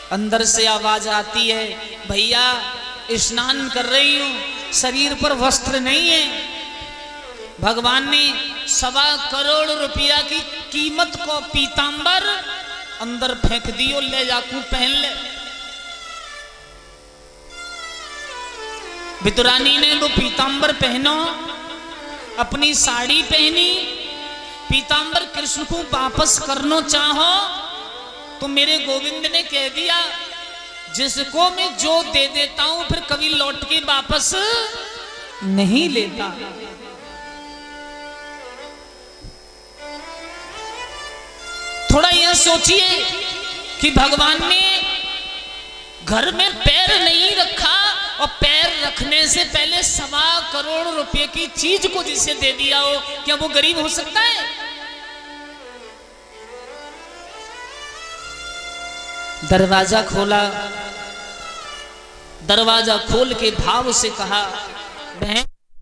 अंदर से आवाज आती है, भैया स्नान कर रही हूं, शरीर पर वस्त्र नहीं है। भगवान ने 1.25 करोड़ रुपया की कीमत को पीतांबर अंदर फेंक दियो, ले जाकू पहन ले। विदुरानी ने वो पीतांबर पहनो, अपनी साड़ी पहनी। पीतांबर कृष्ण को वापस करना चाहो तो मेरे गोविंद ने कह दिया, जिसको मैं जो दे देता हूं फिर कभी लौट के वापस नहीं लेता। थोड़ा यह सोचिए कि भगवान ने घर में पैर नहीं रखा और पैर रखने से पहले 1.25 करोड़ रुपए की चीज को जिसे दे दिया हो, क्या वो गरीब हो सकता है? दरवाजा खोला, दरवाजा खोल के भाव से कहा, बहन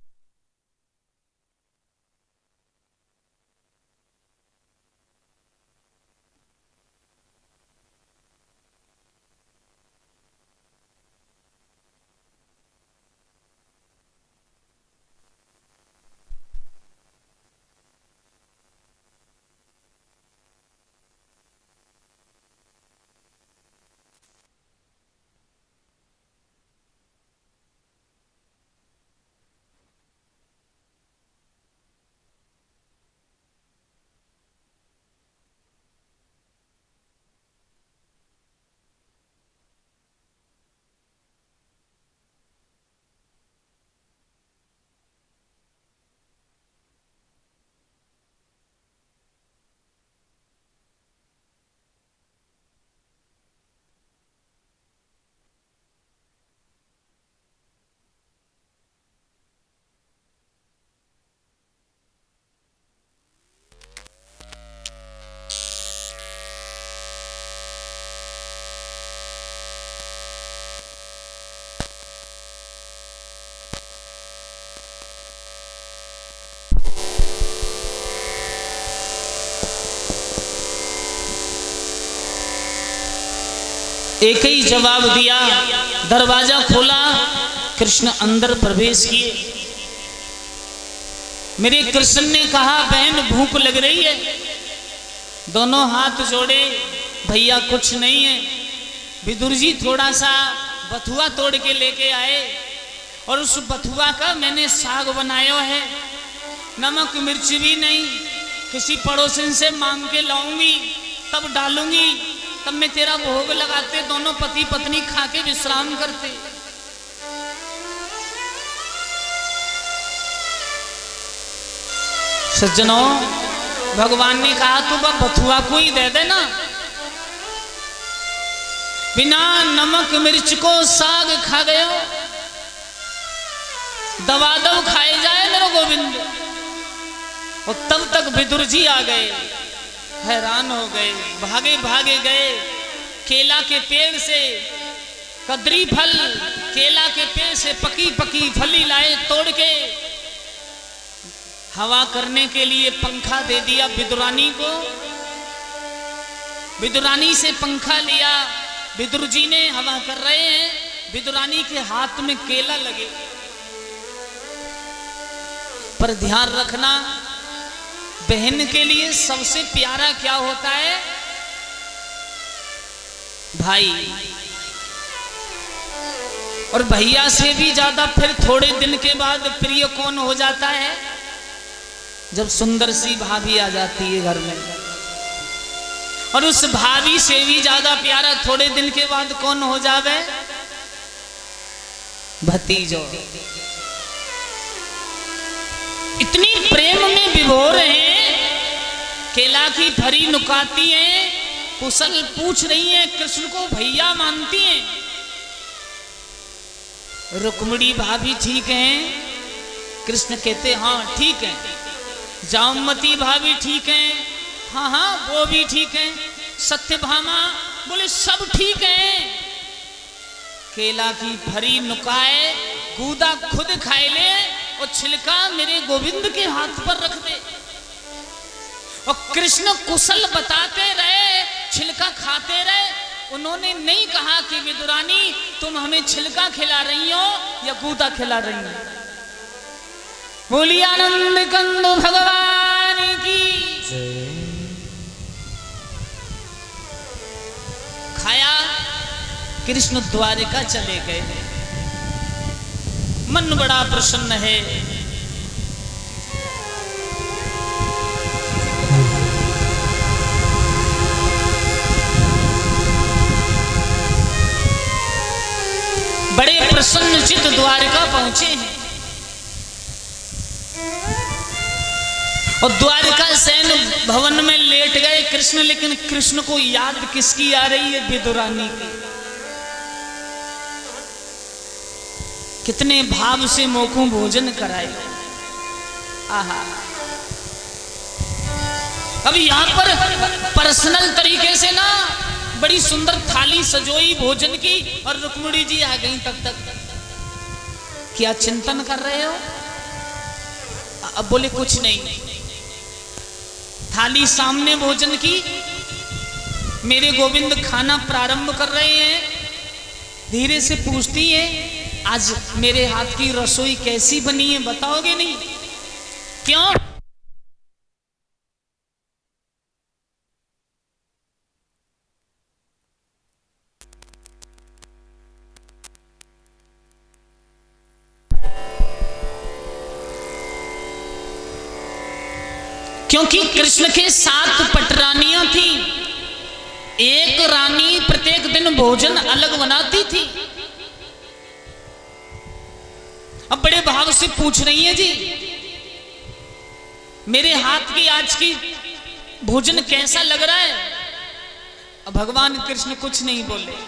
एक ही जवाब दिया। दरवाजा खोला, कृष्ण अंदर प्रवेश किए। मेरे कृष्ण ने कहा, बहन भूख लग रही है? दोनों हाथ जोड़े, भैया कुछ नहीं है। विदुर जी थोड़ा सा बथुआ तोड़ के लेके आए और उस बथुआ का मैंने साग बनाया है, नमक मिर्च भी नहीं, किसी पड़ोसन से मांग के लाऊंगी तब डालूंगी, तब मैं तेरा भोग लगाते, दोनों पति पत्नी खा के विश्राम करते। सज्जनों, भगवान ने कहा तू बथुआ को ही दे देना, बिना नमक मिर्च को साग खा गयो, दवा दव खाए जाए मेरे गोविंद। और तब तक विदुर जी आ गए, हैरान हो गए, भागे भागे गए। केला के पेड़ से कदरी फल, केला के पेड़ से पकी पकी फली लाए तोड़ के, हवा करने के लिए पंखा दे दिया विदुरानी को। विदुरानी से पंखा लिया, विदुर जी ने हवा कर रहे हैं, विदुरानी के हाथ में केला लगे। पर ध्यान रखना, बहन के लिए सबसे प्यारा क्या होता है? भाई। और भैया से भी ज्यादा फिर थोड़े दिन के बाद प्रिय कौन हो जाता है? जब सुंदर सी भाभी आ जाती है घर में। और उस भाभी से भी ज्यादा प्यारा थोड़े दिन के बाद कौन हो जावे? भतीजो। इतनी प्रेम में विभोर हैं, केला की फरी नुकाती हैं, कुशल पूछ रही हैं, कृष्ण को भैया मानती हैं। रुक्मिणी भाभी ठीक हैं? कृष्ण कहते हाँ ठीक है। जामवती भाभी ठीक हैं? हाँ हाँ वो भी ठीक हैं। सत्यभामा बोले सब ठीक हैं। केला की फरी नुकाए, गूदा खुद खाए ले और छिलका मेरे गोविंद के हाथ पर रख दे। और कृष्ण कुशल बताते रहे, छिलका खाते रहे, उन्होंने नहीं कहा कि विदुरानी तुम हमें छिलका खिला रही हो या गूदा खिला रही हो। बोली आनंद कंद भगवान की। खाया, कृष्ण द्वारिका चले गए। मन बड़ा प्रसन्न है। बड़े प्रसन्न चित्त द्वारिका पहुंचे हैं और द्वारिका सैन भवन में लेट गए कृष्ण। लेकिन कृष्ण को याद किसकी आ रही है? विदुरानी की। कितने भाव से मोखू भोजन कराए। आहा, अब यहां पर पर्सनल तरीके से ना बड़ी सुंदर थाली सजोई भोजन की और रुक्मिणी जी आ गई। तब तक क्या चिंतन कर रहे हो? अब बोले कुछ नहीं। थाली सामने भोजन की, मेरे गोविंद खाना प्रारंभ कर रहे हैं। धीरे से पूछती है, आज मेरे हाथ की रसोई कैसी बनी है, बताओगे नहीं? क्यों? क्योंकि कृष्ण के 7 पटरानियां थी। एक रानी प्रत्येक दिन भोजन अलग बनाती थी। अब बड़े भाव से पूछ रही है, जी मेरे हाथ की आज की भोजन कैसा लग रहा है? अब भगवान कृष्ण कुछ नहीं बोले।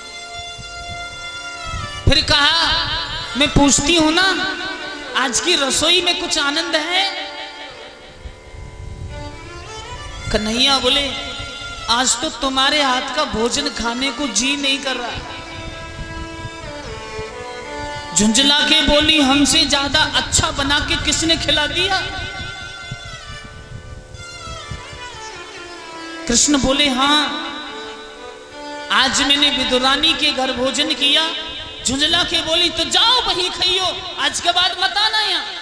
फिर कहा, मैं पूछती हूं ना, आज की रसोई में कुछ आनंद है? कन्हैया बोले, आज तो तुम्हारे हाथ का भोजन खाने को जी नहीं कर रहा। झुंझला के बोली, हमसे ज्यादा अच्छा बना के किसने खिला दिया? कृष्ण बोले, हाँ, आज मैंने विदुरानी के घर भोजन किया। झुंझला के बोली, तो जाओ वहीं खाइयो, आज के बाद मत आना यहाँ।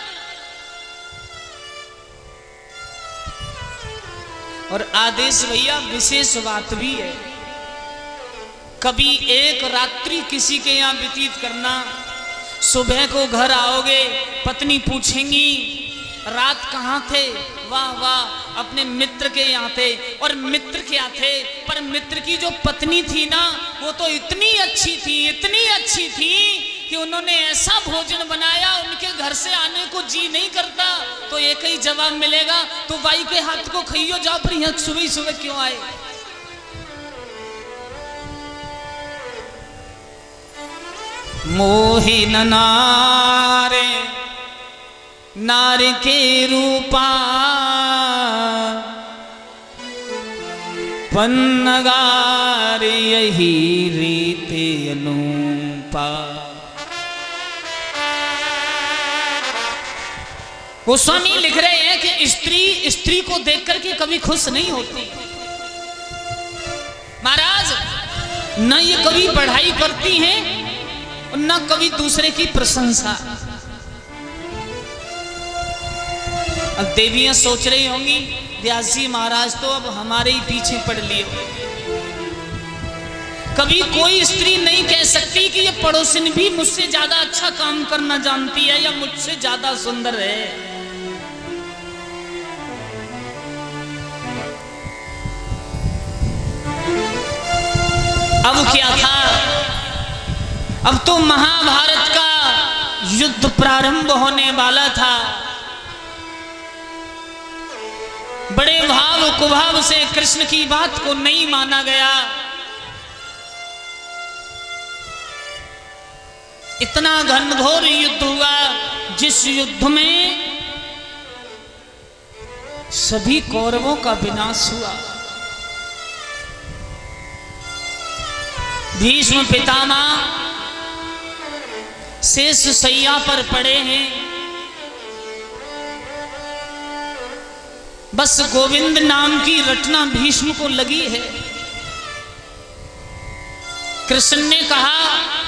और आदेश भैया विशेष बात भी है, कभी एक रात्रि किसी के यहाँ व्यतीत करना। सुबह को घर आओगे, पत्नी पूछेंगी रात कहाँ थे? वाह वाह, अपने मित्र के यहाँ थे। और मित्र क्या थे? पर मित्र की जो पत्नी थी ना, वो तो इतनी अच्छी थी, इतनी अच्छी थी कि उन्होंने ऐसा भोजन बनाया, उनके घर से आने को जी नहीं करता। तो एक ही जवाब मिलेगा, तो बाई के हाथ को खाइयो, जाओ फिर यहाँ सुबह सुबह क्यों आए? मोहि नारे नार के रूपा पन्नगार यही रीते अनुपा। गोस्वामी लिख रहे हैं कि स्त्री को देख करके कभी खुश नहीं होती। महाराज, न ये कभी पढ़ाई करती हैं और न कभी दूसरे की प्रशंसा। अब देवियां सोच रही होंगी, व्यास जी महाराज तो अब हमारे ही पीछे पड़ लिए। कभी कोई स्त्री नहीं कह सकती कि ये पड़ोसिन भी मुझसे ज्यादा अच्छा काम करना जानती है या मुझसे ज्यादा सुंदर है। अब क्या था? अब तो महाभारत का युद्ध प्रारंभ होने वाला था। बड़े भाव कुभाव से कृष्ण की बात को नहीं माना गया। इतना घनघोर युद्ध हुआ, जिस युद्ध में सभी कौरवों का विनाश हुआ। भीष्म पितामह शेष शैया पर पड़े हैं। बस गोविंद नाम की रटना भीष्म को लगी है। कृष्ण ने कहा